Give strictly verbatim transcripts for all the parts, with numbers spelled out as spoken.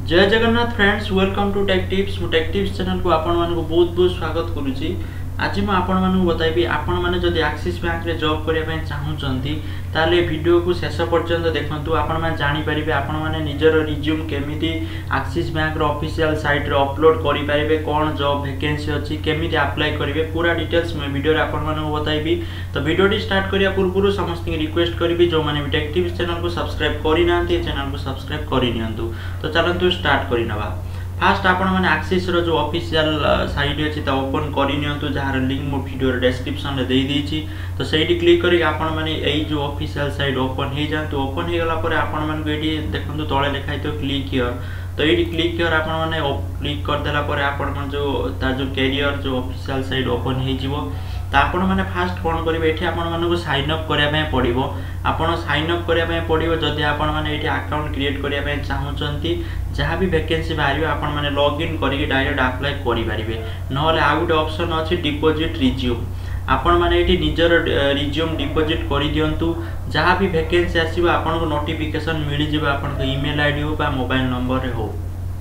जय Jagannath friends, welcome to tech tips. मु tech tips channel को आपण मानक बहुत बहुत स्वागत करुच्ची। आज मैं आपण मानक बताइबी आपण माने जदि एक्सिस बैंक रे जॉब करिया पय चाहूचंती ताले वीडियो को शेष पर्यंत देखंतु। आपण माने जानि परिबे आपण माने निजर रिज्यूम केमिति एक्सिस बैंक रो ऑफिशियल साइट रे अपलोड करि परिबे, कोन जॉब वैकेंसी अछि, केमिति अप्लाई करिवे, पूरा डिटेल्स मैं वीडियो रे आपण मानक बताइबी। तो वीडियो टी स्टार्ट करिया पूर्व समस्त रिक्वेस्ट करिबी जो माने टेक टिप्स चैनल को सब्सक्राइब करि नांती चैनल को सब्सक्राइब करि नियंतु। तो चलंतु स्टार्ट करि नबा। फास्ट आपण माने एक्सिस रो जो ऑफिशियल साइट अछि ता ओपन करि नियंतु, जहार लिंक मो वीडियो रे डिस्क्रिप्शन रे देई दीची। तो सेठी क्लिक करी आपण माने एई जो ऑफिशियल साइट ओपन हे जांतु। ओपन हे गला परे आपण माने एठी देखंतु तळे लिखाइ तो क्लिक हियर। तो एठी क्लिक हियर आपण माने क्लिक कर देला परे आपण मन जो ता जो कैरियर जो ऑफिशियल साइट ओपन हे जिवो। तो आपण माने फास्ट कोन करिवे, एठी आपण माने को साइन अप करिया पय पड़िबो। आपण साइन अप करिया पय पड़िबो जदि आपण माने एठी अकाउंट क्रिएट करिया पय चाहूचंती। जहाँ भी वैकेंसी बाहर आपण माने लॉगिन करिके डायरेक्ट अप्लाई करि परिबे। नहले आ गुटे ऑप्शन अछि डिपॉजिट रिज्यूम। आपण माने एठी निजर रिज्यूम डिपॉजिट करि दियंतु। जहाँ भी वैकेंसी आसीबो आपण को नोटिफिकेशन मिलि जिवो आपण को ईमेल आईडी हो बा मोबाइल नंबर रे हो।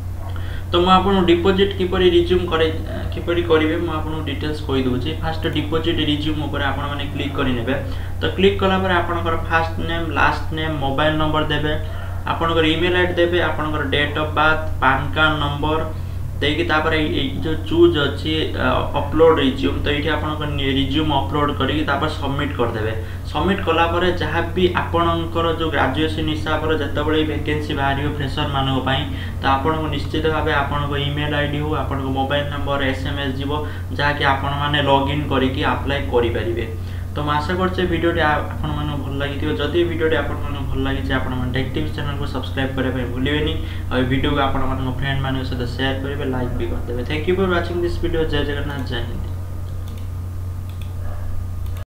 तो मैं आपको डिपॉजिट किपरि रिज्यूम करे किपरि करिवे मैं आपको डिटेल्स कहि दोछि। फास्ट डिपॉजिट रिज्यूम ऊपर आपण माने क्लिक करि नेबे। तो क्लिक कला पर आपनकर first name, last name, mobile number देबे, आपनकर ईमेल आईडी देबे, आपनकर date of birth, PAN card number देकी तापर जो चूज अछि अपलोड रिज्यूम। तो ये आपनकर रिज्यूम अपलोड करी तापर सबमिट कर देबे। सबमिट कला पर जहाँ भी आपनकर जो ग्रेजुएशन हिसाब रे जतबेले वैकेंसी बाहरियो फ्रेशर मानको पई तो आपन को निश्चित भाबे आपन को ईमेल आईडी हो, आपन को मोबाइल नंबर एसएमएस जीवो, जहा कि आपन माने लॉगिन करी कि अप्लाई करि परिबे। तो मैं आशा करछे वीडियो टी आपन माने भल लागिथिबो। जदि वीडियो टी आपन माने भल लागि छै आपन माने टेक टिप्स चैनल को सब्सक्राइब करे पे भूलिबेनी और वीडियो को आपन माने फ्रेंड माने सहित शेयर करिवे, लाइक भी कर देबे। Thank you for watching this video. जय जगन्नाथ, जय हिंद।